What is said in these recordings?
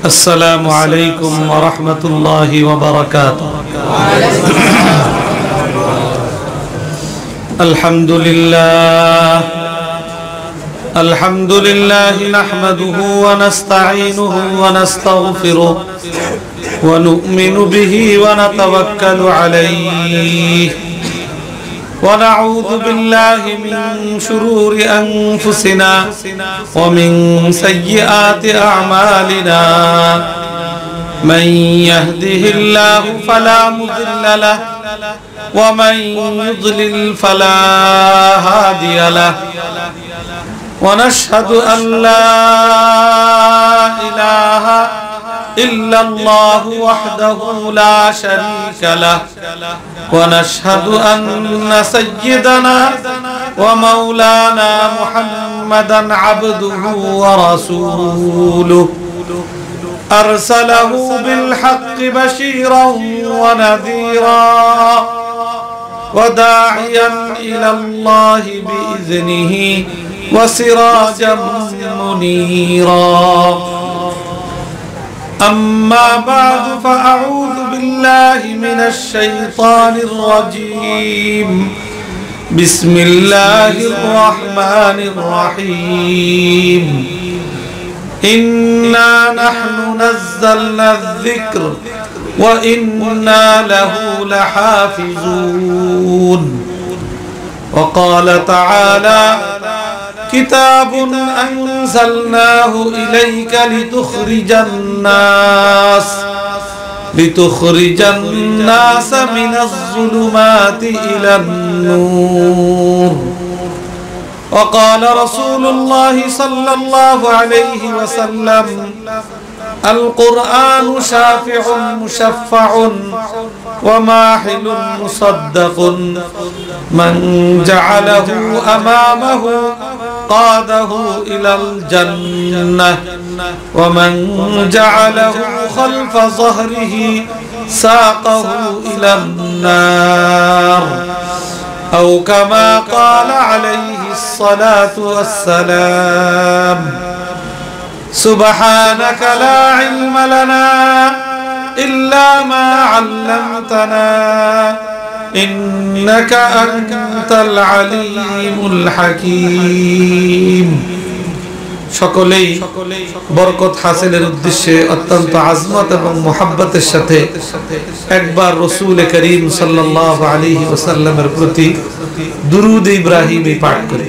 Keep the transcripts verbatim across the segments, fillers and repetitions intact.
السلام عليكم ورحمة الله وبركاته. الحمد لله الحمد لله نحمده ونستعينه ونستغفره ونؤمن به ونتوكل عليه ونعوذ بالله من شرور أنفسنا ومن سيئات أعمالنا من يهده الله فلا مضل له ومن يضلل فلا هادي له ونشهد أن لا إله إلا الله وحده لا شريك له ونشهد أن سيدنا ومولانا محمدا عبده ورسوله أرسله بالحق بشيرا ونذيرا وداعيا إلى الله بإذنه وسراجا منيرا. أما بعد فأعوذ بالله من الشيطان الرجيم. بسم الله الرحمن الرحيم. إنا نحن نزلنا الذكر وإنا له لحافظون. وقال تعالى كتاب أنزلناه إليك لتخرج الناس لتخرج الناس من الظلمات إلى النور. وقال رسول الله صلى الله عليه وسلم القرآن شافع مشفع وماحل مصدق من جعله أمامه قاده إلى الجنة ومن جعله خلف ظهره ساقه إلى النار أو كما قال عليه الصلاة والسلام. سبحانك لا علم لنا إلا ما علمتنا إنك أنت العليم الحكيم. সকলেই বরকত হাসিলের উদ্দেশ্যে অত্যন্ত আজমত এবং মুহাব্বতের সাথে একবার রাসূল করিম সাল্লাল্লাহু আলাইহি ওয়াসাল্লামের প্রতি দুরূদ ইব্রাহিমি পাঠ করি।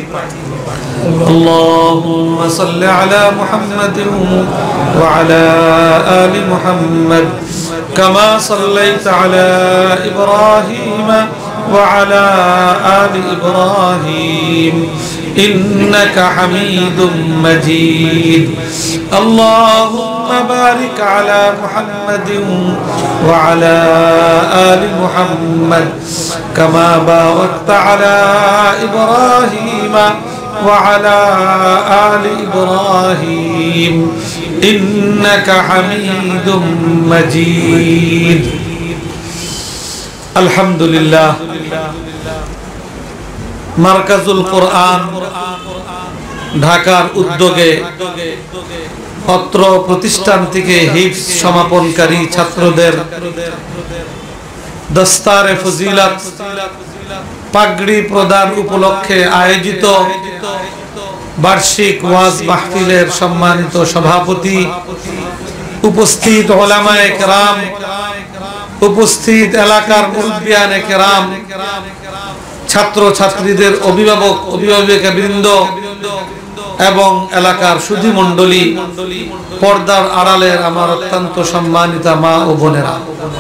اللهم صل على محمد وعلى آل محمد كما صليت على إبراهيم وعلى آل إبراهيم إنك حميد مجيد. اللهم بارك على محمد وعلى آل محمد كما باركت على إبراهيم وعلى آل إبراهيم إنك حميد مجيد. الحمد لله. মারকাজুল কোরআন ঢাকার উদ্যোগে অত্র প্রতিষ্ঠান থেকে হিফজ সমাপনকারী ছাত্রদের দস্তারে ফজিলত পাগড়ি প্রদান উপলক্ষে আয়োজিত বার্ষিক ওয়াজ মাহফিলের সম্মানিত সভাপতি, উপস্থিত উলামায়ে কেরাম, উপস্থিত এলাকার মুরব্বিয়ানে কেরাম, ছাত্র ছাত্রীদের অভিভাবক অভিভাবিকাবৃন্দ এবং এলাকার সুধী মণ্ডলী, পর্দার আড়ালের আমার অত্যন্ত সম্মানিতা মা ও বোনেরা,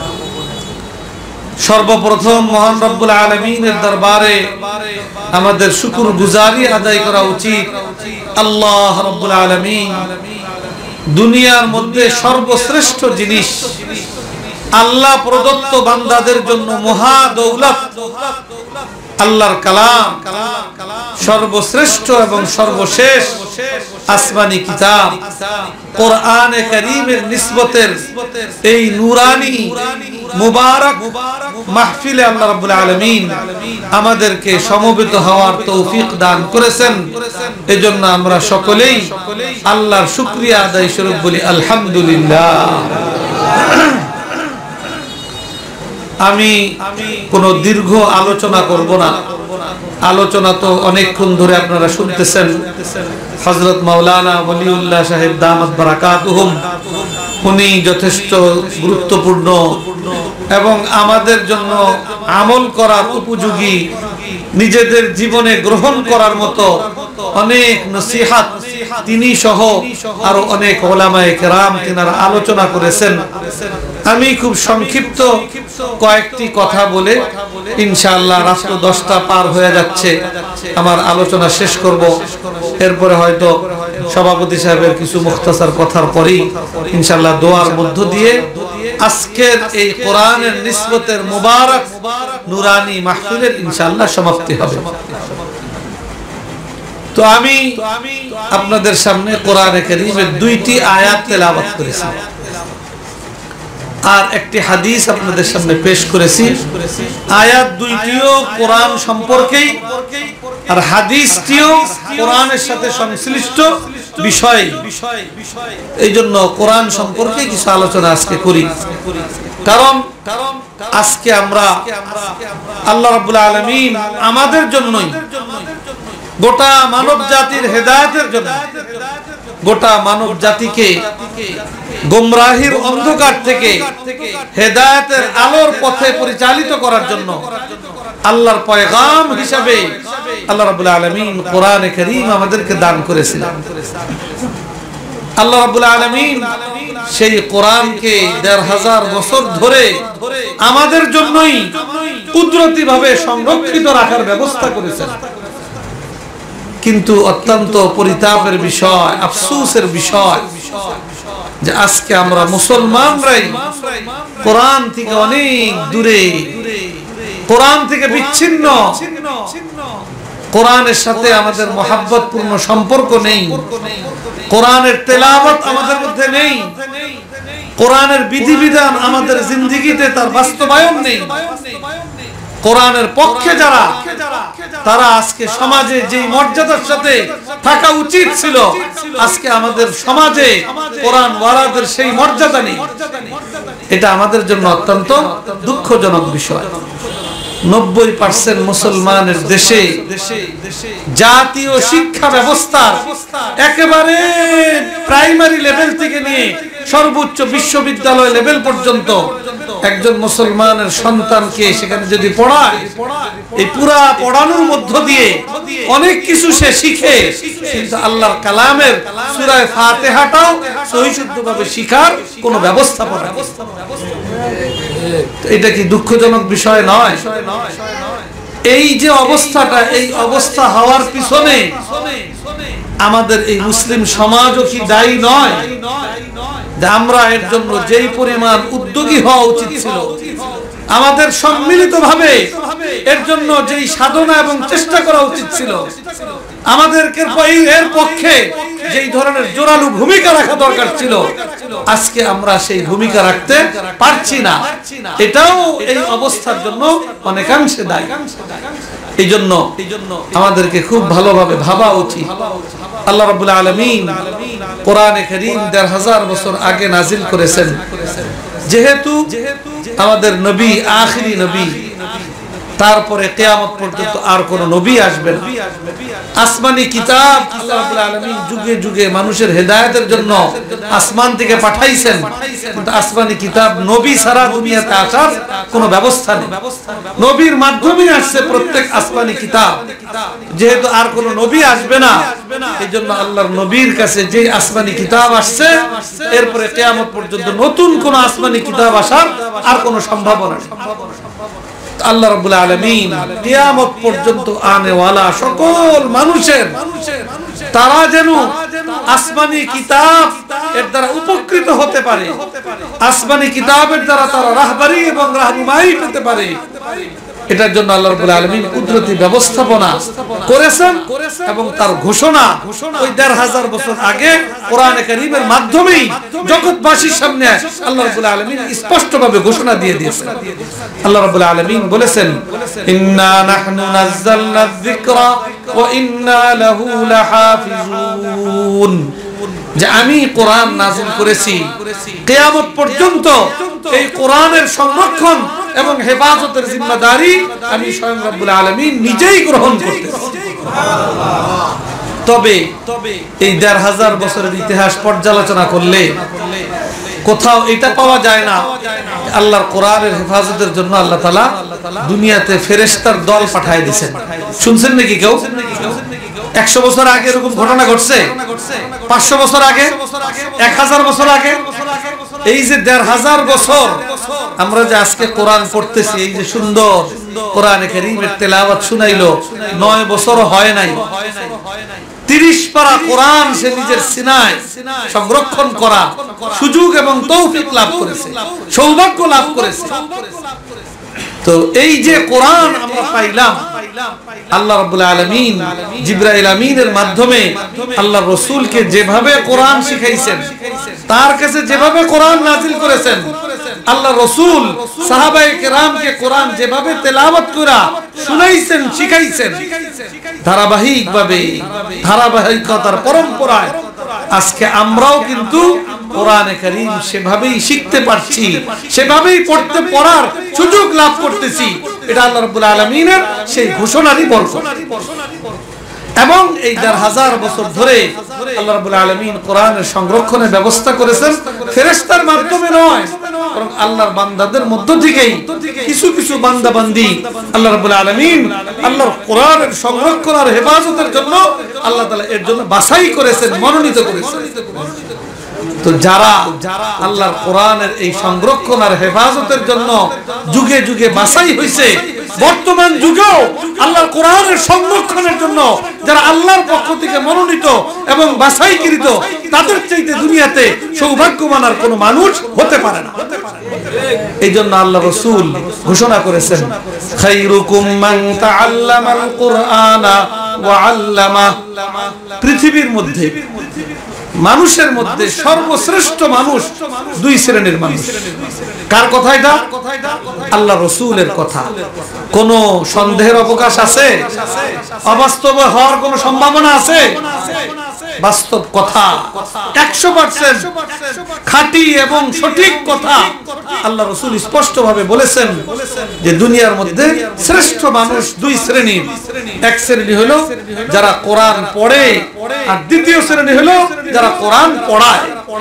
সর্বপ্রথম মহান রব্বুল আলামিনের দরবারে আমাদের শুকর গুজারি আদায় করা উচিত। আল্লাহ রব্বুল আলামিন দুনিয়ার মধ্যে সর্বশ্রেষ্ঠ জিনিস আল্লাহ প্রদত্ত বান্দাদের জন্য মহা দৌলত আল্লাহর কালাম সর্বশ্রেষ্ঠ এবং সর্বশেষ আসমানি কিতাব কোরআনে কারীমের নিসবতের এই নূরানি মুবারক মাহফিলে আল্লাহ রাব্বুল আলামিন আমাদেরকে সমবেত হওয়ার তৌফিক দান করেছেন। এজন্য আমরা সকলেই আল্লাহর শুকরিয়া আদায় স্বরূপ বলি আলহামদুলিল্লাহ। আমি কোনো দীর্ঘ আলোচনা করব না, আলোচনা তো অনেকক্ষণ ধরে আপনারা শুনতেছেন। হযরত মাওলানা ওলিউল্লাহ সাহেব দামাত বারাকাতুহুম উনি যথেষ্ট গুরুত্বপূর্ণ এবং আমাদের জন্য আমল করার উপযোগী, নিজেদের জীবনে গ্রহণ করার মতো অনেক নসিহত তিনি সহ আরো অনেক উলামায়ে কেরাম তিনারা আলোচনা করেছেন। আমি খুব সংক্ষিপ্ত কয়েকটি কথা বলে ইনশাআল্লাহ রাত দশটা পার হয়ে যাচ্ছে, আমার আলোচনা শেষ করব। এরপরে হয়তো সভাপতি সাহেবের কিছু মুখতাসার কথার পরেই ইনশাআল্লাহ দোয়ার মধ্য দিয়ে আজকের এই কোরআনের নিসবতের মুবারক নুরানি মাহফিলের ইনশাআল্লাহ সমাপ্তি হবে। তো আমি আপনাদের সামনে কোরআনে কারীমের দুইটি আয়াত তেলাওয়াত করেছি আর একটি হাদিস আপনাদের সামনে পেশ করেছি। আয়াত দুইটিও কোরআন সম্পর্কেই আর হাদিসটিও কোরআনের সাথে সংশ্লিষ্ট বিষয়। এই জন্য কোরআন সম্পর্কে কিছু আলোচনা আজকে করি, কারণ আজকে আমরা আল্লাহ রাব্বুল আলামিন আমাদের জন্যই, গোটা মানব জাতির হেদায়েতের জন্য, গোটা মানব জাতিকে গোমরাহির অন্ধকার থেকে হেদায়েতের আলোর পথে পরিচালিত করার জন্য আল্লাহর পয়গাম হিসাবে আল্লাহ রাব্বুল আলামিন কোরআনে কারীম আমাদেরকে দান করেছিলেন। আল্লাহ রাব্বুল আলামিন সেই কোরআনকে দেড় হাজার বছর ধরে আমাদের জন্যই কুদরতি ভাবে সংরক্ষিত রাখার ব্যবস্থা করেছেন। কিন্তু অত্যন্ত পরিতাপের বিষয়, আফসোসের বিষয় যে আজকে আমরা মুসলমানরাই কোরআন থেকে অনেক দূরে, কোরআন থেকে বিচ্ছিন্ন, কোরআনের সাথে আমাদের মহব্বতপূর্ণ সম্পর্ক নেই, কোরআনের তেলাওয়াত আমাদের মধ্যে নেই, কোরআনের বিধিবিধান আমাদের জিন্দেগিতে তার বাস্তবায়ন নেই। কোরআনের পক্ষে যারা, তারা আজকে সমাজে যে মর্যাদার সাথে থাকা উচিত ছিল, আজকে আমাদের সমাজে কোরআন ওয়ালাদের সেই মর্যাদা নেই। এটা আমাদের জন্য অত্যন্ত দুঃখজনক বিষয়। নব্বই পার্সেন্ট মুসলমানের দেশে জাতীয় শিক্ষা ব্যবস্থা একেবারে প্রাইমারি লেভেল থেকে নিয়ে সর্বোচ্চ বিশ্ববিদ্যালয় লেভেল পর্যন্ত একজন মুসলমানের সন্তানকে সেখানে যদি পড়ায়, এই পুরা পড়ানোর মধ্য দিয়ে অনেক কিছু সে শিখে, কিন্তু আল্লাহর কালামের সূরা ফাতিহাটাও সহিষ্ণুভাবে শিখার কোনো ব্যবস্থাপনা নেই। এটা কি দুঃখজনক বিষয় নয়? এই যে অবস্থাটা, এই অবস্থা হওয়ার পিছনে আমাদের এই মুসলিম সমাজও কি দায়ী নয়? যে আমরা এর জন্য যেই পরিমাণ উদ্যোগী হওয়া উচিত ছিল, আমাদের সম্মিলিতভাবে এর জন্য যেই সাধনা এবং চেষ্টা করা উচিত ছিল, আমাদেরকে এর পক্ষে যেই ধরনের জোরালো ভূমিকা রাখা দরকার ছিল, আজকে আমরা সেই ভূমিকা রাখতে পারছি না। এটাও এই অবস্থার জন্য অনেকাংশে দায়ী। এই জন্য আমাদেরকে খুব ভালোভাবে ভাবা উচিত। আল্লাহ রাব্বুল আলামিন কোরআনে কারীম দেড় হাজার বছর আগে নাজিল করেছেন, যেহেতু আমাদের নবী আখিরি নবী, তারপরে কিয়ামত পর্যন্ত আর কোন নবী আসবে না। আসমানি কিতাব আল্লাহ রাব্বুল আলামিন যুগে যুগে মানুষের হেদায়েতের জন্য আসমান থেকে পাঠাইছেন, কিন্তু আসমানি কিতাব নবী ছাড়া দুনিয়াতে আসার কোনো ব্যবস্থা নেই। নবীর মাধ্যমে আসছে প্রত্যেক আসমানি কিতাব। যেহেতু আর কোন নবী আসবে না, এইজন্য আল্লাহর নবীর কাছে যে আসমানি কিতাব আসছে, এরপরে কিয়ামত পর্যন্ত নতুন কোন আসমানি কিতাব আসার আর কোনো সম্ভাবনা নেই। আল্লাহ রাব্বুল আলামিন কিয়ামত পর্যন্ত আনেওয়ালা সকল মানুষের তারা যেন আসমানি কিতাব এর দ্বারা উপকৃত হতে পারে, আসমানি কিতাবের দ্বারা তারা রাহবারি এবং রাহনুমাই পেতে পারে, এটার জন্য আল্লাহ রাব্বুল আলামিন কুদরতি ব্যবস্থাপনা করেছেন এবং তার ঘোষণা ওই দেড় হাজার বছর আগে কোরআনে কারীমের মাধ্যমেই জগৎবাসীর সামনে আল্লাহ রাব্বুল আলামিন স্পষ্টভাবে ঘোষণা দিয়ে দিয়েছেন। আল্লাহ রাব্বুল আলামিন বলেছেন, ইন্না নাহনু নাযালনা যিকরা ওয়া ইন্না লাহু লাহাফিজুন, যে আমি কোরআন নাযিল করেছি, কিয়ামত পর্যন্ত এই কোরআনের সংরক্ষণ এবং হেফাজতের জিম্মাদারি আমি স্বয়ং রব্বুল আলামিন নিজেই গ্রহণ করতেছি। তবে এই দেড় হাজার বছরের ইতিহাস পর্যালোচনা করলে কোথাও এটা পাওয়া যায় না আল্লাহর কোরআনের হেফাজতের জন্য আল্লাহ তাআলা দুনিয়াতে ফেরেশতার দল পাঠিয়ে দিয়েছেন। শুনছেন নাকি কেউ? একশো বছর আগে এরকম ঘটনা ঘটছে? পাঁচশো বছর আগে? এক হাজার বছর আগে? এই যে দেড় হাজার বছর আমরা যে আজকে কোরআন পড়তেছি, এই যে সুন্দর কোরআনে কারীমের তেলাওয়াত শুনাইলো, নয় বছর হয় নাই, তিরিশ পারা কোরআন সে নিজের সিনায় সংরক্ষণ করা সুযোগ এবং তৌফিক লাভ করেছে, সৌভাগ্য লাভ করেছে। তো এই যে কোরআন আমরা পাইলাম, আল্লাহ রাব্বুল আলামিন জিবরাইল আমিনের মাধ্যমে আল্লাহ রাসূলকে যেভাবে কোরআন শিখাইছেন, তার কাছে যেভাবে কোরআন নাযিল করেছেন, আল্লাহ রাসূল সাহাবায়ে কেরামকে কোরআন যেভাবে তেলাওয়াত করা শুনাইছেন, শিখাইছেন, ধারাবাহিকভাবে ধারাবাহিকতার পরম্পরায় আজকে আমরাও কিন্তু কোরআনে কারীম সেভাবেই শিখতে পারছি, সেভাবেই পড়তে পড়ার সুযোগ লাভ করতেছি। এটা আল্লাহ রাব্বুল আলামিনের সেই ঘোষণারই বরকত। এবং এই দেড় হাজার বছর ধরে আল্লাহ রাব্বুল আলামিন কোরআনের সংরক্ষণের ব্যবস্থা করেছেন ফেরেশতার মাধ্যমে নয়, বরং আল্লাহর বান্দাদের মধ্য থেকেই কিছু কিছু বান্দা বান্দি আল্লাহ রাব্বুল আলামিন আল্লাহর কোরআনের সংরক্ষণ আর হেফাজতের জন্য আল্লাহ তাআলা এর জন্য বাছাই করেছেন, মনোনীত করেছেন। তো যারা আল্লাহর কোরআনের এই সংরক্ষণ আর হেফাজতের জন্য যুগে যুগে বাছাই হয়েছে, বর্তমান যুগেও আল্লাহর কোরআনের সংরক্ষণের জন্য যারা আল্লাহর পক্ষ থেকে মনোনীত এবং বাছাইকৃত, তাদের চাইতে দুনিয়াতে সৌভাগ্যবান আর কোনো মানুষ হতে পারে না। এই জন্য আল্লাহ রাসূল ঘোষণা করেছেন, খায়রুকুম মান তাআল্লামাল কুরআনা ওয়া আল্লামা, পৃথিবীর মধ্যে মানুষের মধ্যে সর্বশ্রেষ্ঠ মানুষ দুই শ্রেণীর মানুষ। কার কথা এটা? আল্লাহ রাসূলের কথা। কোন সন্দেহের অবকাশ আছে? অবাস্তব হওয়ার কোন সম্ভাবনা আছে? বাস্তব কথা, একশো পার্সেন্ট খাঁটি এবং সঠিক কথা আল্লাহ রাসূল স্পষ্টভাবে বলেছেন যে দুনিয়ার মধ্যে শ্রেষ্ঠ মানুষ দুই শ্রেণীর। এক শ্রেণী হলো যারা কোরআন পড়ে, আর দ্বিতীয় শ্রেণী হলো যারা কোরআন পড়ায়।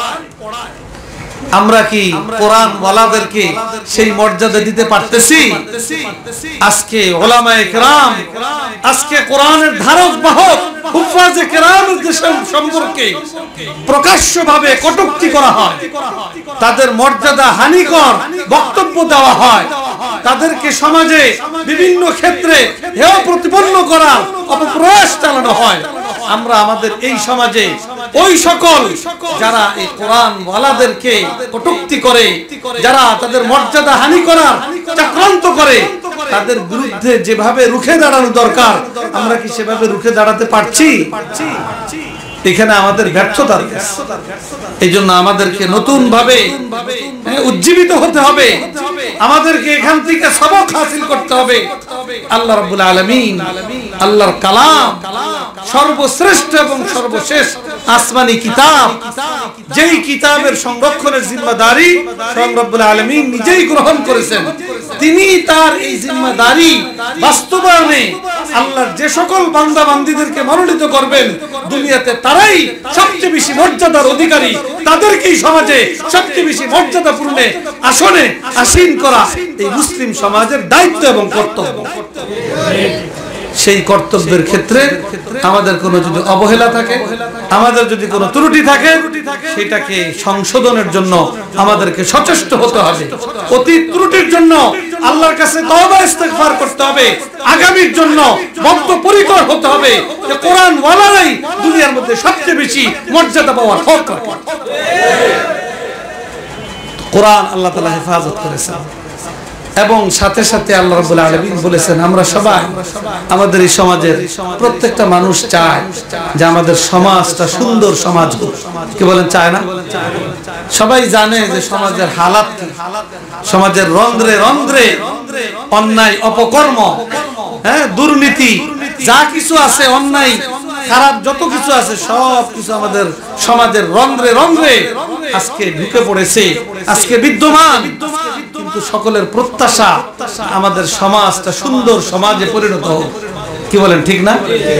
আমরা কি কোরআন ওয়ালাদেরকে সেই মর্যাদা দিতে পারতেছি? আজকে উলামায়ে কেরাম, আজকে কোরআনের ধারক বাহক হুফাজে কেরামদের সম্পর্কে প্রকাশ্যভাবে কটূক্তি করা হয়, তাদের মর্যাদা হানিকর বক্তব্য দেওয়া হয়, তাদেরকে সমাজে বিভিন্ন ক্ষেত্রে হেয় প্রতিপন্ন করার অপপ্রয়াস চালানো হয়। আমরা আমাদের এই সমাজে ওই সকল যারা এই কোরআন ওয়ালাদেরকে কটূক্তি করে, যারা তাদের মর্যাদা হানি করার চক্রান্ত করে, তাদের বিরুদ্ধে যেভাবে রুখে দাঁড়ানো দরকার, আমরা কি সেভাবে রুখে দাঁড়াতে পারছি? এখানে আমাদের ব্যর্থতা। এই জন্য আমাদেরকে নতুন ভাবে উজ্জীবিত হতে হবে, আমাদেরকে এখান থেকে সবক হাসিল করতে হবে। আল্লাহ রাব্বুল আলামিন আল্লাহর কালাম সর্বশ্রেষ্ঠ এবং সর্বশেষ আসমানি কিতাব, যেই কিতাবের সংরক্ষণের জিম্মাদারি স্বয়ং রব্বুল আলামিন নিজেই গ্রহণ করেছেন। তিনি তার এই জিম্মাদারি বাস্তবায়নে আল্লাহর যে সকল বান্দা বান্দীদেরকে মনোনীত করবেন, দুনিয়াতে তারাই সবচেয়ে বেশি মর্যাদার অধিকারী, তাদেরকেই সমাজে সবচেয়ে বেশি মর্যাদাপূর্ণ আসনে আসীন করা এই মুসলিম সমাজের দায়িত্ব এবং কর্তব্য। সেই কর্তব্যের ক্ষেত্রে আমাদের কোনো যদি অবহেলা থাকে, আমাদের যদি কোনো ত্রুটি থাকে, সেটাকে সংশোধনের জন্য আমাদেরকে সচেষ্ট হতে হবে। অতীত ত্রুটির জন্য আল্লাহর কাছে তওবা ইস্তেগফার করতে হবে, আগামীর জন্য বদ্ধপরিকর হতে হবে যে কোরআন ওয়ালারাই দুনিয়ার মধ্যে সবচেয়ে বেশি মর্যাদা পাওয়ার হক রাখে। কোরআন আল্লাহ তাআলা হেফাজত করেছেন। এবং সাথে সাথে আল্লাহ রাব্বুল আলামিন বলেছেন আমরা সবাই আমাদের এই সমাজের প্রত্যেকটা মানুষ চায় যে আমাদের সমাজটা সুন্দর সমাজ হোক। কি বলেন, চায় না? সবাই জানে যে সমাজের হালাত কি, সমাজের রন্ধ্রে রন্ধ্রে অন্যায় অপকর্ম, হ্যাঁ, দুর্নীতি যা কিছু আছে, অন্যায় খারাপ যত কিছু আছে সব কিছু আমাদের সমাজের রন্ধ্রে রন্ধ্রে আজকে ঢুকে পড়েছে, আজকে বিদ্যমান। কিন্তু সকলের প্রত্যাশা আমাদের সমাজটা সুন্দর সমাজে পরিণত হোক। কি বলেন, ঠিক না?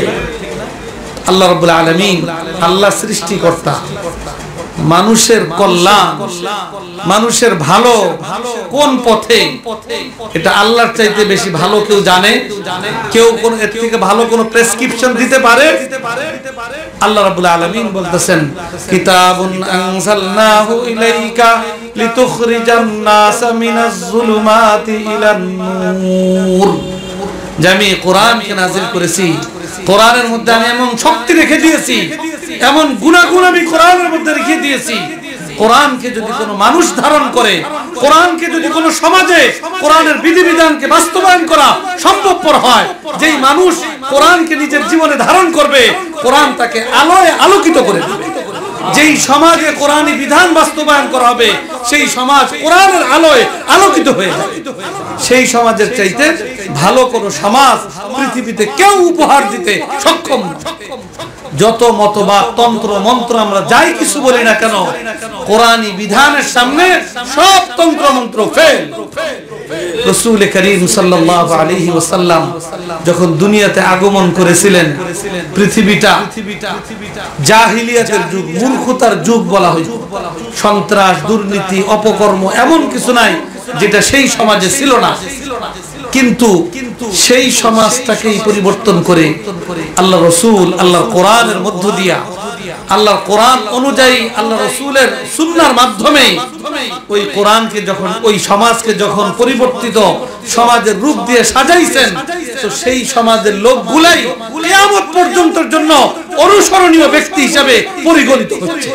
আল্লাহ রাব্বুল আলামিন, আল্লাহ সৃষ্টিকর্তা, মানুষের কল্যাণ, মানুষের ভালো কোন পথে, এটা আল্লাহর চাইতে বেশি ভালো কেউ জানে? কেউ কোন এর থেকে ভালো কোন প্রেসক্রিপশন দিতে পারে? আল্লাহ রাব্বুল আলামিন বলতেছেন, কিতাবুন আনজালনাহু ইলাইকা লিতুখরিজান নাসা মিনাজ যুলুমাতি ইলান নূর। যে আমি কোরআনকে নাযিল করেছি, কোরআনের মধ্যে আমি এমন শক্তি রেখে দিয়েছি, এমন গুণাগুণ আমি কোরআনের মধ্যে রেখে দিয়েছি, কোরআনকে যদি কোনো মানুষ ধারণ করে, কোরআনকে যদি কোনো সমাজে কোরআনের বিধিবিধানকে বাস্তবায়ন করা সম্ভবপর হয়, যেই মানুষ কোরআনকে নিজের জীবনে ধারণ করবে, কোরআন তাকে আলোয় আলোকিত করে দেবে। যেই সমাজে কোরআনী বিধান বাস্তবায়ন করা হবে, সেই সমাজ কোরআনের আলোয় আলোকিত হয়ে যাবে। সেই সমাজের চাইতে ভালো কোনো সমাজ পৃথিবীতে কেউ উপহার দিতে সক্ষম না। যত মতবাদ, তন্ত্র মন্ত্র আমরা যাই কিছু বলি না কেন, কোরআনী বিধানের সামনে সব তন্ত্র মন্ত্র ফেল। রাসূল করিম সাল্লাল্লাহু আলাইহি ওয়াসাল্লাম যখন দুনিয়াতে আগমন করেছিলেন, পৃথিবীটা জাহিলিয়াতের যুগ, মূর্খতার যুগ বলা হয়। সন্ত্রাস, দুর্নীতি, অপকর্ম এমন কিছু নাই যেটা সেই সমাজে ছিল না। কিন্তু সেই সমাজটাকেই পরিবর্তন করে আল্লাহ রাসূল আল্লাহর কোরআনের মধ্য দিয়া, আল্লাহর কোরআন অনুযায়ী আল্লাহ রাসূলের সুন্নাহর মাধ্যমে ওই কোরআনকে যখন, ওই সমাজকে যখন পরিবর্তিত সমাজের রূপ দিয়ে সাজাইছেন, তো সেই সমাজের লোকগুলাই কিয়ামত পর্যন্তের জন্য অনুসরণীয় ব্যক্তি হিসেবে পরিগণিত হচ্ছে।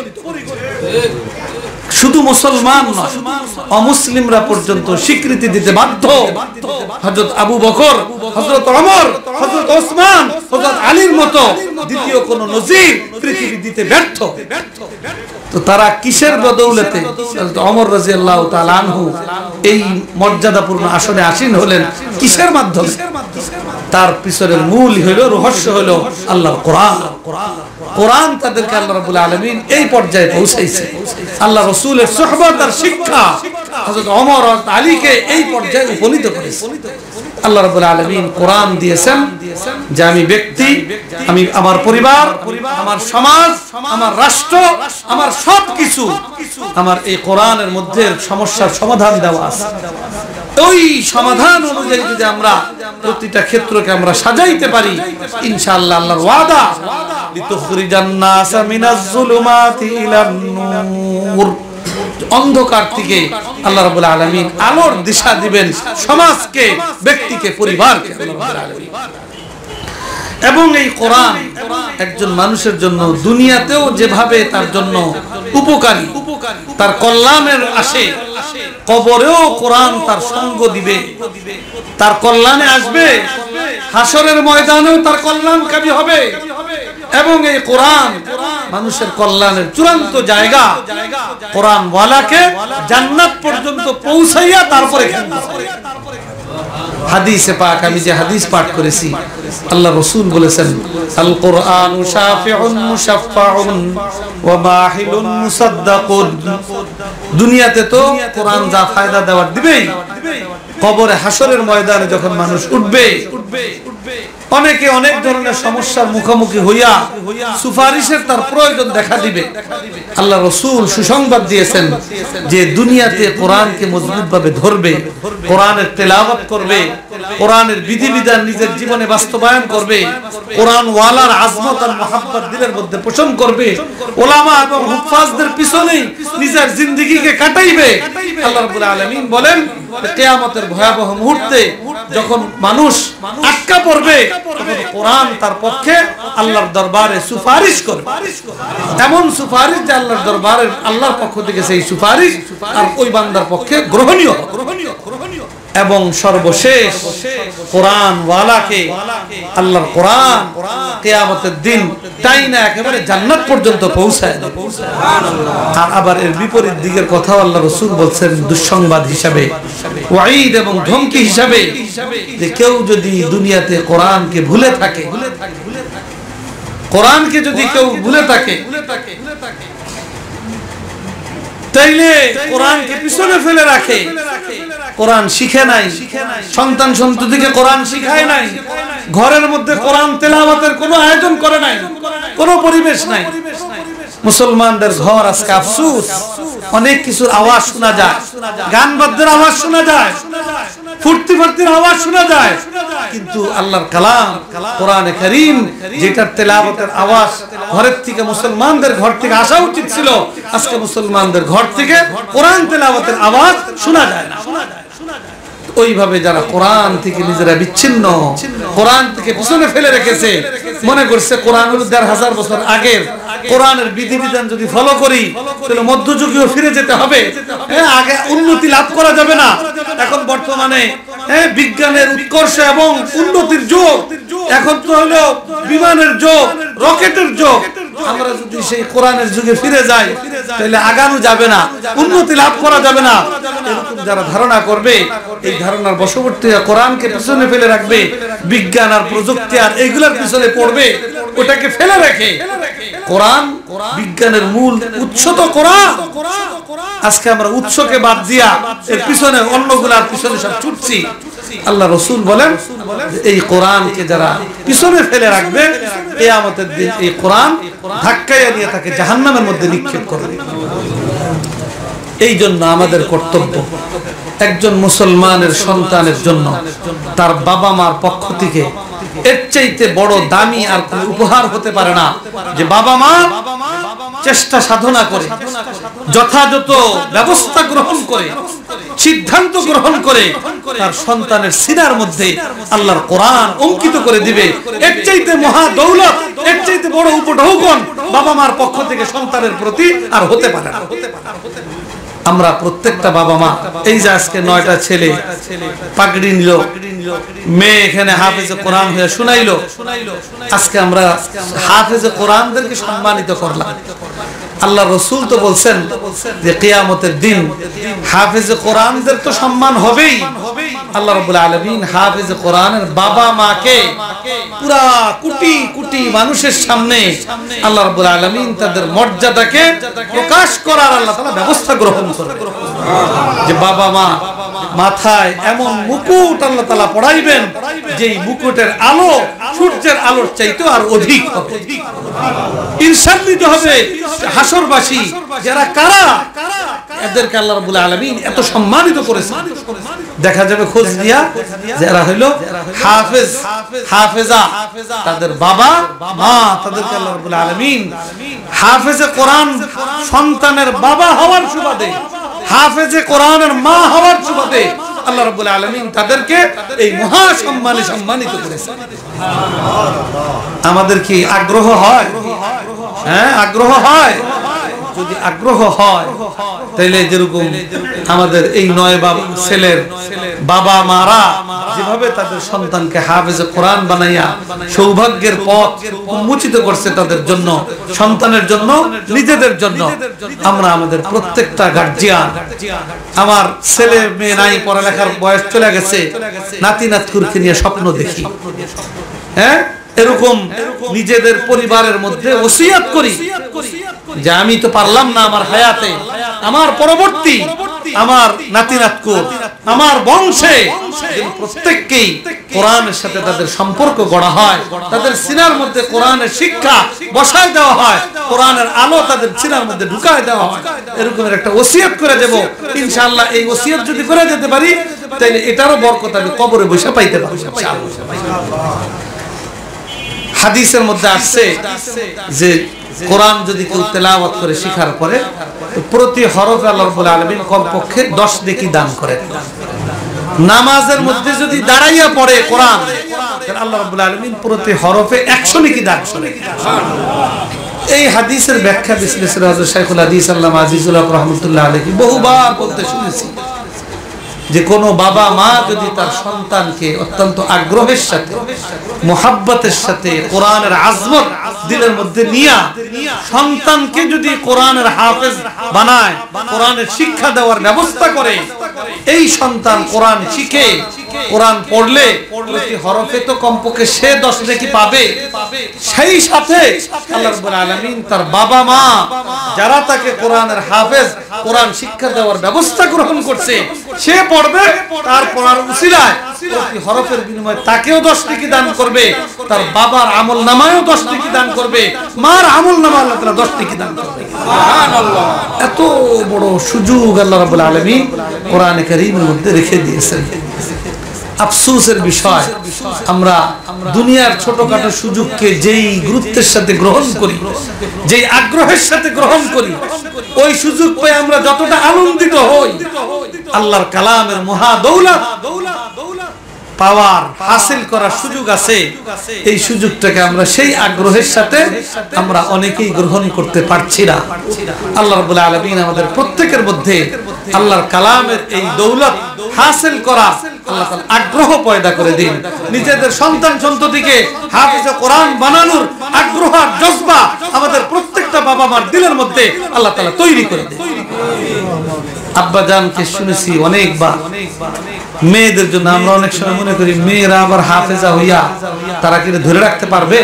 শুধু মুসলমান নয়, অমুসলিমরা পর্যন্ত স্বীকৃতি দিতে বাধ্য। হযরত আবু বকর, হযরত ওমর, হযরত ওসমান, হযরত আলীর মতো দ্বিতীয় কোন নজির পৃথিবী দিতে ব্যর্থ। তো তারা কিসের বদৌলতে হযরত ওমর রাদিয়াল্লাহু তাআলা আনহু এই মর্যাদাপূর্ণ আসনে আসীন হলেন? কিসের মাধ্যমে? তার পিছনের মূল হলো, রহস্য হলো আল্লাহর কোরআন। কোরআন তাদেরকে আল্লাহ রাব্বুল আলামিন এই পর্যায়ে পৌঁছাইছে। আল্লাহ রাসূলের সুহবত আর শিক্ষা হযরত ওমর আর আলীকে এই পর্যায়ে উপনীত করেছে। আল্লাহ রাব্বুল আলামিন কোরআন দিয়েছেন যে আমি ব্যক্তি, আমি আমার পরিবার, আমার সমাজ, আমার রাষ্ট্র, আমার সবকিছু আমার এই কোরআনের মধ্যে সমস্যার সমাধান দেওয়া আছে। ওই সমাধান অনুযায়ী যদি আমরা প্রতিটা ক্ষেত্রকে আমরা সাজাইতে পারি, ইনশাআল্লাহ আল্লাহর ওয়াদা, লিতুখরিজান নাসা মিনাজ যুলুমাতি ইলান নূর, অন্ধকার থেকে আল্লাহ রাব্বুল আলামিন আলোর দিশা দিবেন সমাজকে, ব্যক্তিকে, পরিবারকে। এবং এই কোরআন একজন মানুষের জন্য দুনিয়াতেও যেভাবে তার জন্য উপকারী, তার কল্যাণের আসে, কবরেও কোরআন তার সঙ্গ দিবে, তার কল্যাণে আসবে, হাসরের ময়দানেও তার কল্যাণকারী হবে। এবং এই কোরআন মানুষের কল্যাণের চূড়ান্ত জায়গা, কোরআন ওয়ালাকে জান্নাত পর্যন্ত পৌঁছাইয়া তারপরে হাদিসে পাক, আমি যে হাদিস পাঠ করেছি, আল্লাহ রাসূল বলেছেন, আল কোরআনু শাফিউন মুশাফফাউন ওয়া মাহিলুন মুসাদ্দাকুন। দুনিয়াতে তো কোরআন যা ফায়দা দেওয়ার দিবেই, কবরে হাসরের ময়দানে যখন মানুষ উঠবে, অনেকে অনেক ধরনের সমস্যার মুখোমুখি হইয়া সুপারিশের তার প্রয়োজন দেখা দিবে। আল্লাহ রাসূল সুসংবাদ দিয়েছেন যে দুনিয়াতে কোরআনকে মজবুতভাবে ধরবে, কোরআনের তেলাওয়াত করবে, কোরআনের বিধিবিধান নিজের জীবনে বাস্তবায়ন করবে, কোরআন ওয়ালার আজমত আর মহব্বত দিলের মধ্যে পোষণ করবে, ওলামা এবং হুফাজদের পিছনেই নিজের জিন্দেগিকে কাটাইবে। আল্লাহ রাব্বুল আলামিন বলেন, কিয়ামতের ভয়াবহ মুহূর্তে যখন মানুষ আটকা পড়বে, তখন কোরআন তার পক্ষে আল্লাহর দরবারে সুপারিশ করবে। এমন সুপারিশ যে আল্লাহর দরবারে আল্লাহর পক্ষ থেকে সেই সুপারিশ আর ওই বান্দার পক্ষে গ্রহণীয়। এবং সর্বশেষ কোরআন ওয়ালাকে আল্লাহর কোরআন কিয়ামতের দিন টাইনা একেবারে জান্নাত পর্যন্ত পৌঁছায় দেবে। আর আবার এর বিপরীত দিকের কথা আল্লাহ রাসূল বলছেন দুঃসংবাদ হিসাবে, ওয়াঈদ এবং ধমকি হিসাবে, যে কেউ যদি দুনিয়াতে কোরআনকে ভুলে থাকে, কোরআনকে যদি কেউ ভুলে থাকে, তাইলে কোরআনকে পিছনে ফেলে রাখে, কোরআন শিখে নাই, সন্তান সন্ততিকে কোরআন শিখায় নাই, ঘরের মধ্যে কোরআন তেলাওয়াতের কোনো আয়োজন করে নাই, কোনো পরিবেশ নাই। মুসলমানদের ঘর আজকে আফসোস, অনেক কিছুর আওয়াজ শোনা যায়, গান বাদ্যের আওয়াজ শোনা যায়, ফুর্তি ফার্তির আওয়াজ শোনা যায়, কিন্তু আল্লাহর কালাম কোরআনে কারীম যেটার তেলাওয়াতের আওয়াজ ঘরের থেকে মুসলমানদের ঘর থেকে আসা উচিত ছিল, আজকে মুসলমানদের ঘর থেকে কোরআন তেলাওয়াতের আওয়াজ শোনা যায় না। ওইভাবে যারা কোরআন থেকে নিজেরা বিচ্ছিন্ন, কোরআন থেকে পিছনে ফেলে রেখেছে, মনে করছে কোরআন হলো দেড় হাজার বছর আগের, কোরআনের বিধিবিধান যদি ফলো করি তাহলে মধ্যযুগীয় ফিরে যেতে হবে, হ্যাঁ আগে উন্নতি লাভ করা যাবে না। এখন বর্তমানে হ্যাঁ বিজ্ঞানের উৎকর্ষ এবং উন্নতির যুগ, এখন তো হলো বিমানের যুগ, রকেটের যুগ। আমরা যদি সেই কোরআনের যুগে ফিরে যাই তাহলে আগানো যাবে না, উন্নতি লাভ করা যাবে না। এরকম যারা ধারণা করবে, এই ধারণার বশবর্তী কোরআনকে পিছনে ফেলে রাখবে, বিজ্ঞান আর প্রযুক্তি আর এইগুলোর পিছনে পড়বে, ওটাকে ফেলে রেখে কোরআন, বিজ্ঞানের মূল উৎস তো কোরআন। আজকে আমরা উৎসকে বাদ দিয়া এর পিছনে অন্যগুলার পিছনে সব ছুটছি। আল্লাহ রাসূল বলেন এই কোরআনকে যারা পিছনে ফেলে রাখবে, কিয়ামতের দিন এই কোরআন ধাক্কাইয়া নিয়ে তাকে জাহান্নামের মধ্যে নিক্ষেপ করবে। এই জন্য আমাদের কর্তব্য একজন মুসলমানের সন্তানের জন্য তার বাবা মার পক্ষ থেকে এর চাইতে বড় দামি আর কোনো উপহার হতে পারে না, যে বাবা মা চেষ্টা সাধনা করে, যথাযথ ব্যবস্থা গ্রহণ করে, সিদ্ধান্ত গ্রহণ করে তার সন্তানের সিনার মধ্যে আল্লাহর কোরআন অঙ্কিত করে দিবে। এর চাইতে মহা দৌলত, এর চাইতে বড় উপঢৌকন বাবা মার পক্ষ থেকে সন্তানের প্রতি আর হতে পারে না। আমরা প্রত্যেকটা বাবা মা, এই যে আজকে নয়টা ছেলে পাগড়ি নিল, মেয়ে এখানে হাফেজে কোরআন হয়ে শুনাইলো, আজকে আমরা হাফেজে কোরআনদেরকে সম্মানিত করলাম। আল্লাহ রাসূল তো বলছেন যে কিয়ামতের দিন হাফেজে কোরআনদের তো সম্মান হবেই। আল্লাহ রাব্বুল আলামিন হাফেজে কোরআনের বাবা মাকে পুরা কোটি কোটি মানুষের সামনে আল্লাহ রাব্বুল আলামিন তাদের মর্যাদাকে প্রকাশ করার আল্লাহ তাআলা ব্যবস্থা গ্রহণ করেন, যে বাবা মা মাথায় এমন মুকুট আল্লাহ তাআলা পড়াইবেন যেই মুকুটের আলো সূর্যের আলোর চাইতে আর অধিক হবে। ইরশাদ দিতে হবে হাসরবাসী যারা কারা, এদেরকে আল্লাহ রাব্বুল আলামিন এত সম্মানিত করেছেন। দেখা যাবে খোঁজ দিয়া যারা হইলো হাফেজ হাফেজা, তাদের বাবা মা, তাদেরকে আল্লাহ রাব্বুল আলামিন হাফেজে কোরআন সন্তানের বাবা হওয়ার সুবাদে, হাফেজে কোরআনের মা হওয়ার সুবাদে আল্লাহ রাব্বুল আলামিন তাদেরকে এই মহা সম্মানে সম্মানিত করেছেন। আমাদের কি আগ্রহ হয়? হ্যাঁ আগ্রহ হয়। যদি আগ্রহ হয় তাহলে যেরকম আমাদের এই নয় বাবা ছেলের বাবা মারা যেভাবে তাদের সন্তানকে হাফেজে কোরআন বানাইয়া সৌভাগ্যের পথ উন্মোচিত করছে তাদের জন্য, সন্তানের জন্য, নিজেদের জন্য, আমরা আমাদের প্রত্যেকটা গার্জিয়ান, আমার ছেলে মেয়ে নাই, পড়ালেখার বয়স চলে গেছে, নাতি নাতকুরকে নিয়ে স্বপ্ন দেখি, হ্যাঁ এরকম নিজেদের পরিবারের মধ্যে ওসিয়াত করি যে আমি তো পারলাম না আমার হায়াতে, আমার পরবর্তী আমার নাতি নাতকুর, আমার বংশে প্রত্যেককেই কোরআনের সাথে তাদের সম্পর্ক গড়া হয়, তাদের সিনার মধ্যে কোরআনের শিক্ষা বসায় দেওয়া হয়, কোরআনের আলো তাদের সিনার মধ্যে ঢুকায় দেওয়া হয়। এরকমের একটা ওসিয়ত করে দেব ইনশাআল্লাহ। এই ওসিয়ত যদি করে যেতে পারি তাহলে এটারও বরকত আমি কবরে বসে পাইতে পারবো ইনশাআল্লাহ। হাদিসের মধ্যে আসছে যে কোরআন যদি কেউ তেলাওয়াত করে শিখার পরে প্রতি হরফে আল্লাহ রাব্বুল আলামিন কমপক্ষে দশ নেকি দান করেন। নামাজের মধ্যে যদি দাঁড়াইয়া পড়ে কোরআন, তাহলে আল্লাহ রাব্বুল আলামিন প্রতি হরফে একশো নেকি দান করেন। এই হাদিসের ব্যাখ্যা বিশ্লেষণ হযরত শাইখুল হাদিস আল্লামা আজিজুল হক রাহমাতুল্লাহ আলাইহি বহুবার বলতে শুনেছি যে কোনো বাবা মা যদি তার সন্তানকে অত্যন্ত আগ্রহের সাথে মুহাব্বতের সাথে কোরআনের আজমত দিলের মধ্যে নিয়ে সন্তানকে যদি কোরআনের হাফেজ বানায়, কোরআনের শিক্ষা দেওয়ার ব্যবস্থা করে, এই সন্তান কোরআন শিখে কোরআন পড়লে প্রতি হরফে তো কমপক্ষে সে দশ নেকি পাবে। সেই সাথে আল্লাহ রাব্বুল আলামিন তার বাবা মা যারা তাকে কোরআনের হাফেজ কোরআন শিক্ষা দেওয়ার ব্যবস্থা গ্রহণ করছে, সে পড়বে, তার পড়ার উসিলায় প্রতি হরফের বিনিময়ে তাকেও দশ নেকি দান করবে, তার বাবার আমল নামায়ও দশ নেকি দান করবে, মার আমল নামা আল্লাহ তাআলা দশ নেকি দান করবে। সুবহানাল্লাহ। এত বড় সুযোগ আল্লাহ রাব্বুল আলামিন কোরআনে কারীমের মধ্যে রেখে দিয়েছেন। আফসোসের বিষয়, আমরা দুনিয়ার ছোটখাটো সুযোগকে যেই গুরুত্বের সাথে গ্রহণ করি, যেই আগ্রহের সাথে গ্রহণ করি, ওই সুযোগ পেয়ে আমরা যতটা আনন্দিত হই, আল্লাহর কালামের মহা দৌলত পাওয়ার হাসিল করার সুযোগ আছে, এই সুযোগটাকে আমরা সেই আগ্রহের সাথে আমরা অনেকেই গ্রহণ করতে পারছি না। আল্লাহ রাব্বুল আলামিন আমাদের প্রত্যেকের মধ্যে আল্লাহর কালামের এই দৌলত হাসিল করা আল্লাহ তাআলা আগ্রহ পয়দা করে দিন। নিজেদের সন্তান সন্ততিকে হাফেজে কোরআন বানানোর আগ্রহ আর জজবা আমাদের প্রত্যেকটা বাবা মার দিলের মধ্যে আল্লাহ তাআলা তৈরি করে দিন। আব্বা জানকে শুনেছি অনেকবার মেয়েদের জন্য, আমরা অনেক সময় মনে করি মেয়েরা আবার হাফেজা হইয়া তারা কি ধরে রাখতে পারবে।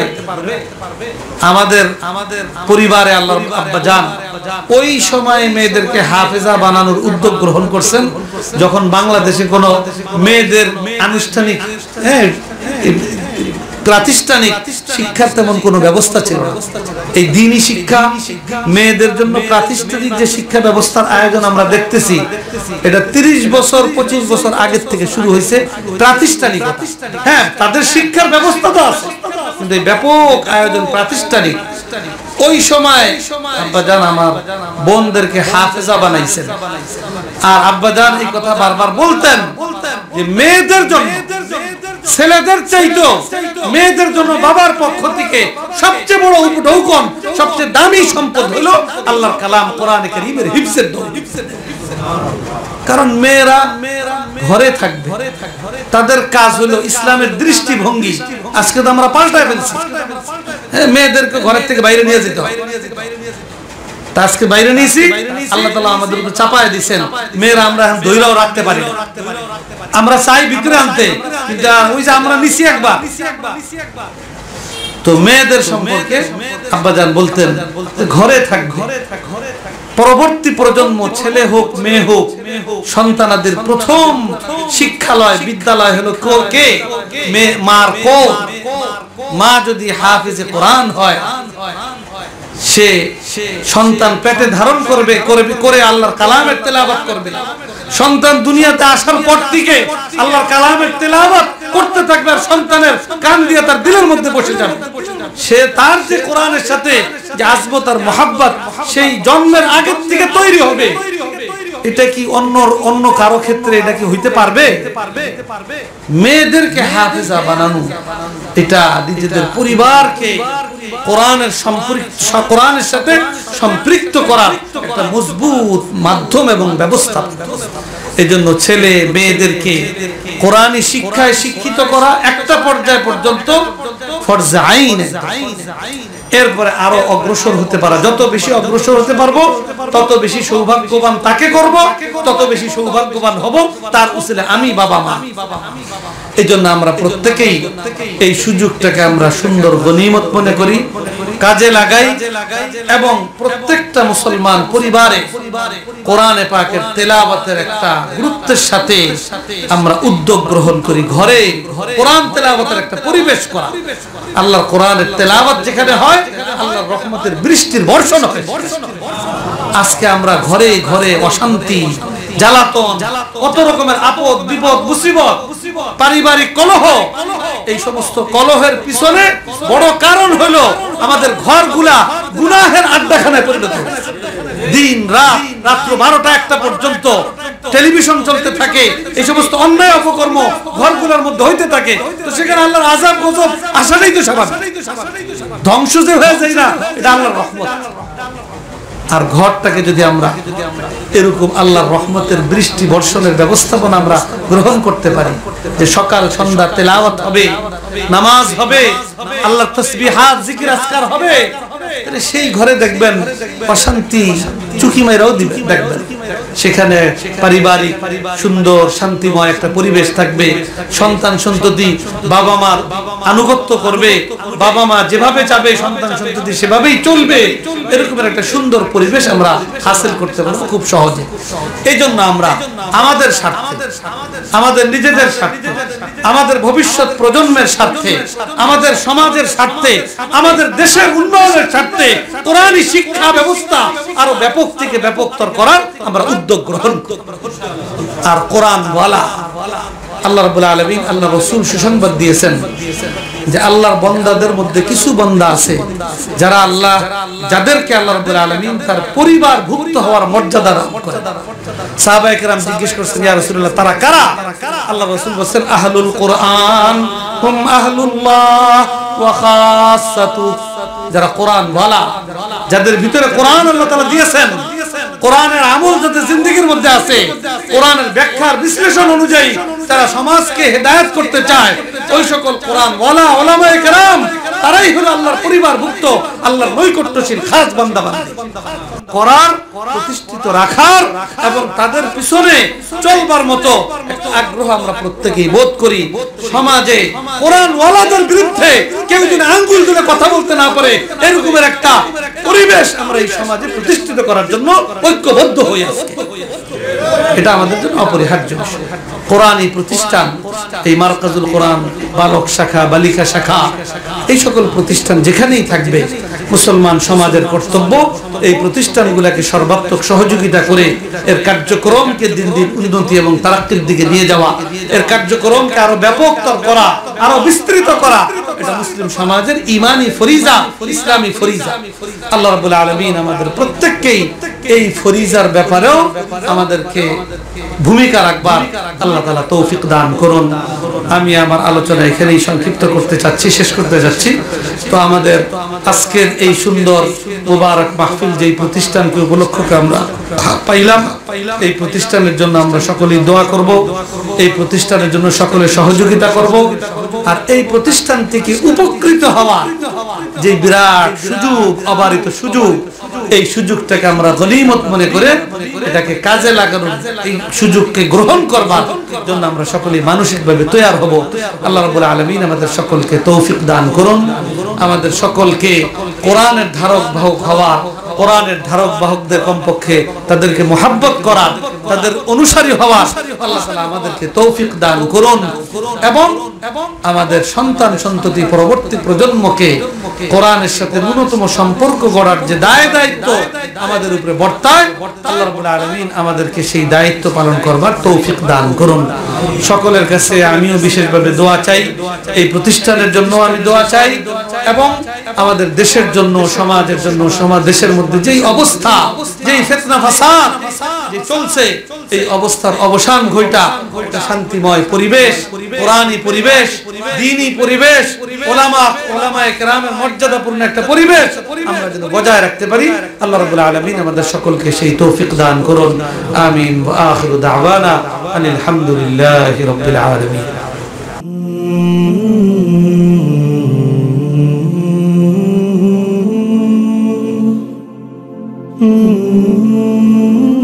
আমাদের আমাদের পরিবারে আল্লাহর আব্বা জান ওই সময় মেয়েদেরকে হাফেজা বানানোর উদ্যোগ গ্রহণ করছেন যখন বাংলাদেশে কোনো মেয়েদের আনুষ্ঠানিক হ্যাঁ প্রাতিষ্ঠানিক শিক্ষার তেমন কোনো ব্যবস্থা ছিল না। এই দ্বীনি শিক্ষা মেয়েদের জন্য প্রাতিষ্ঠানিক যে শিক্ষা ব্যবস্থার আয়োজন আমরা দেখতেছি, এটা তিরিশ বছর পঁচিশ বছর আগের থেকে শুরু হয়েছে। প্রাতিষ্ঠানিক, হ্যাঁ তাদের শিক্ষার ব্যবস্থা তো আছে, কিন্তু এই ব্যাপক আয়োজন প্রাতিষ্ঠানিক। ওই সময় আব্বাজান আমার বোনদেরকে হাফেজা বানাইছেন, আর আব্বাজান এই কথা বারবার বলতেন যে মেয়েদের জন্য, ছেলেদের চাইতো মেয়েদের জন্য বাবার পক্ষ থেকে সবচেয়ে বড় উপঢৌকন, সবচেয়ে দামি সম্পদ হলো আল্লাহর কালাম কোরআনে কারীমের হিফজের দৌলত। কারণ মেয়েরা ঘরে থাকবে, তাদের কাজ হলো ইসলামের দৃষ্টিভঙ্গি। আজকে তো আমরা পাল্টায় ফেলছি, মেয়েদেরকে ঘরের থেকে বাইরে নিয়ে যেতে হয়। আজকে বাইরে নিয়েছি, আল্লাহ তাআলা আমাদের উপর চাপায় দিয়েছেন, মেয়েরা আমরা এখন ধৈর্যও রাখতে পারি না। আমরা চাই ভিতরে আনতে, কিন্তু ওই যে আমরা নিছি একবার। তো মেয়েদের সম্পর্কে আব্বাজান বলতেন ঘরে থাকবে, পরবর্তী প্রজন্ম ছেলে হোক মেয়ে হোক, সন্তানাদের প্রথম শিক্ষালয় বিদ্যালয় হলো কে? মেয়ে, মার কোল। মা যদি হাফেজে কোরআন হয়, সে সন্তান পেটে ধারণ করবে করবে করে আল্লাহর কালামের তেলাওয়াত করবে। সন্তান দুনিয়াতে আসার পর থেকে আল্লাহর কালামের তেলাওয়াত করতে থাকবে, আর সন্তানের কান দিয়ে তার দিলের মধ্যে বসে যাবে। সে তার যে কোরআনের সাথে যে আজমত আর মুহাব্বত সেই জন্মের আগের থেকে তৈরি হবে। এটা কি অন্য অন্য কারো ক্ষেত্রে এটা কি হইতে পারবে? মেয়েদেরকে হাফেজা বানানো, এটা নিজেদের পরিবারকে কোরআনের সম্পৃক্ত কোরআনের সাথে সম্পৃক্ত করার একটা মজবুত মাধ্যম এবং ব্যবস্থা। এজন্য ছেলে মেয়েদেরকে কোরআনী শিক্ষায় শিক্ষিত করা একটা পর্যায় পর্যন্ত ফরজে আইন। এরপরে আরো অগ্রসর হতে পারা, যত বেশি অগ্রসর হতে পারবো তত বেশি সৌভাগ্যবান তাকে করব, তত বেশি সৌভাগ্যবান হব তার উসিলে আমি বাবা মা। এজন্য আমরা প্রত্যেকেই এই সুযোগটাকে আমরা সুন্দর গনিমত মনে করি, কাজে লাগাই, এবং প্রত্যেকটা মুসলমান পরিবারে কোরআনে পাকের তেলাওয়াতের একটা গুরুত্বের সাথে আমরা উদ্যোগ গ্রহণ করি। ঘরে কোরআন তেলাওয়াতের একটা পরিবেশ করা, আল্লাহর কোরআনের তেলাওয়াত যেখানে হয় আল্লাহর রহমতের বৃষ্টির বর্ষণ হয়। আজকে আমরা ঘরে ঘরে অশান্তি, জ্বালাতন, কত রকমের আপদ বিপদ মুসিবত, পারিবারিক কলহ, এই সমস্ত কলহের পিছনে বড় কারণ হলো আমাদের ঘরগুলা গুনাহের আড্ডাখানায় পরিণত হয়েছে। দিন রাত রাত্র বারোটা একটা পর্যন্ত টেলিভিশন চলতে থাকে, এই সমস্ত অন্যায় অপকর্ম ঘরগুলোর মধ্যে হইতে থাকে। তো সেখানে আল্লাহর আযাব গজব আসাটাই তো স্বাভাবিক। ধ্বংস যে হয়ে যায় না, এটা আল্লাহর রহমত। আর ঘরটাকে যদি আমরা এরকম আল্লাহর রহমতের বৃষ্টি বর্ষণের ব্যবস্থাপনা আমরা গ্রহণ করতে পারি, যে সকাল সন্ধ্যা তেলাওয়াত হবে, নামাজ হবে, আল্লাহর তাসবিহাত জিকির আজকার হবে, তাহলে সেই ঘরে দেখবেন অশান্তি চুকি মাইরাও দেখবেন। সেখানে পারিবারিক সুন্দর শান্তিময় একটা পরিবেশ থাকবে, সন্তান সন্ততি বাবা মার আনুগত্য করবে, বাবা মা যেভাবে চাবে সন্তান সন্ততি সেভাবেই চলবে, এরকমের একটা সুন্দর পরিবেশ আমরা হাসিল করতে পারবো খুব সহজে। এই জন্য আমরা আমাদের স্বার্থে, আমাদের নিজেদের স্বার্থে, আমাদের ভবিষ্যৎ প্রজন্মের স্বার্থে, আমাদের সমাজের স্বার্থে, আমাদের দেশের উন্নয়নের স্বার্থে কোরআনী শিক্ষা ব্যবস্থা আরো ব্যাপক থেকে ব্যাপকতর করার আমরা উদ্যোগ গ্রহণ করব। আর কোরআন ওয়ালা আল্লাহ রাব্বুল আলামিন, আল্লাহ রাসূল সুসংবাদ দিয়েছেন যে আল্লাহর বান্দাদের মধ্যে কিছু বান্দা আছে যারা আল্লাহ যাদেরকে আল্লাহ রাব্বুল আলামিন তার পরিবারভুক্ত হওয়ার মর্যাদা দান করেন। সাহাবায়ে কেরাম জিজ্ঞেস করছেন, ইয়া রাসূলুল্লাহ তারা কারা? আল্লাহ রাসূল বলেন, আহলুল কোরআন হুম আহলুল্লাহ ওয়া খাসাতু, যারা কোরআন ওয়ালা, যাদের ভিতরে কোরআন আল্লাহ তাআলা দিয়েছেন, কোরআনের আমল যাদের জিন্দেগির মধ্যে আছে, কোরআনের ব্যাখ্যার বিশ্লেষণ অনুযায়ী তারা সমাজকে হেদায়েত করতে চায়, ওই সকল কোরআন ওয়ালা উলামায়ে কেরাম তারাই হলো আল্লাহর পরিবারভুক্ত, আল্লাহর নৈকট্যশীল খাস বান্দা বান্দী। কোরআন প্রতিষ্ঠিত রাখার এবং তাদের পিছনে চলবার মতো একটা আগ্রহ আমরা প্রত্যেকেই বোধ করি। সমাজে কোরআন ওয়ালাদের বিরুদ্ধে কেউ যদি আঙ্গুল তুলে কথা বলতে না পারে, এরকমের একটা পরিবেশ আমরা এই সমাজে প্রতিষ্ঠিত করার জন্য ঐক্যবদ্ধ হয়ে আছি। এটা আমাদের জন্য অপরিহার্য। কোরআনী প্রতিষ্ঠান, এই মারকাজুল কোরআন বালক শাখা, বালিকা শাখা, এই সকল প্রতিষ্ঠান যেখানেই থাকবে, মুসলমান সমাজের কর্তব্য এই প্রতিষ্ঠানগুলোকে সর্বাত্মক সহযোগিতা করে এর কার্যক্রমকে দিন দিন উন্নতি এবং তারাক্কির দিকে নিয়ে যাওয়া, এর কার্যক্রমকে আরো ব্যাপকতর করা, আরো বিস্তৃত করা, এটা মুসলিম সমাজের ঈমানি ফরিজা, ইসলামী ফরিজা। আল্লাহ রাব্বুল আলামিন আমাদের প্রত্যেককেই এই ফরিজার ব্যাপারেও আমাদেরকে ভূমিকা রাখবার আল্লাহ তাআলা তৌফিক দান করুন। আমি আমার আলোচনা এখানেই সংক্ষিপ্ত করতে চাচ্ছি, শেষ করতে যাচ্ছি। তো আমাদের আজকের এই সুন্দর মুবারক মাহফিল, যেই প্রতিষ্ঠানকে উপলক্ষকে আমরা পাইলাম, এই প্রতিষ্ঠানের জন্য আমরা সকলেই দোয়া করব, এই প্রতিষ্ঠানের জন্য সকলে সহযোগিতা করব। আর এই প্রতিষ্ঠান থেকে উপকৃত হওয়া যে বিরাট সুযোগ, অবারিত সুযোগ, এই সুযোগটাকে আমরা গনিমত মনে করে এটাকে কাজে লাগানোর, এই সুযোগকে গ্রহণ করবার জন্য আমরা সকলেই মানসিকভাবে তৈরি হব। আল্লাহ রাব্বুল আলামিন আমাদের সকলকে তৌফিক দান করুন, আমাদের সকলকে কোরআনের ধারক বাহক হওয়া, কোরআনের ধারক বাহকদের কমপক্ষে তাদেরকে মুহাব্বত করা, তাদের অনুসারী হওয়া আল্লাহ তাআলা আমাদেরকে তৌফিক দান করুন। এবং আমাদের সন্তান সন্ততি পরবর্তী প্রজন্মকে কোরআনের সাথে ন্যূনতম সম্পর্ক গড়ার যে দায় দায়িত্ব আমাদের উপরে বর্তায়, আল্লাহ রাব্বুল আলামিন আমাদেরকে সেই দায়িত্ব পালন করবার তৌফিক দান করুন। সকলের কাছে আমিও বিশেষভাবে দোয়া চাই, এই প্রতিষ্ঠানের জন্য আমি দোয়া চাই, এবং আমাদের দেশের জন্য, সমাজের জন্য, সমাজ দেশের মধ্যে যেই অবস্থা, যেই ফিতনা ফাসাদ যে চলছে, এই অবস্থার অবসান ঘটা, একটা শান্তিময় পরিবেশ, কোরআনী পরিবেশ, দ্বীনি পরিবেশ, উলামা উলামায়ে কেরামের মর্যাদাপূর্ণ একটা পরিবেশ আমরা যেন বজায় রাখতে পারি। আল্লাহ রাব্বুল আলামিন আমাদের সকলকে সেই তৌফিক দান করুন। আমিন। ওয়া আখিরু দাওয়ানা আনিল হামদুলিল্লাহি রাব্বিল আলামিন। Mm-hmm.